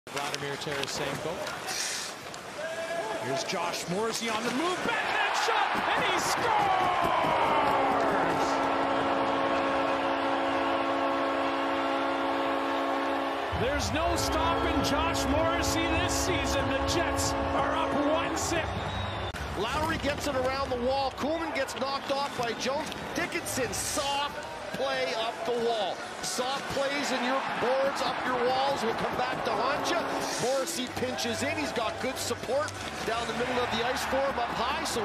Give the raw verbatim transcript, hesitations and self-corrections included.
Vladimir Tarasenko. Here's Josh Morrissey on the move, backhand shot, and he scores! There's no stopping Josh Morrissey this season. The Jets are up one zip. Lowry gets it around the wall. Koolman gets knocked off by Jones. Dickinson, soft play up the wall. Soft plays in your boards, up your walls, will come back to haunt you. Morrissey pinches in. He's got good support down the middle of the ice for him up high. So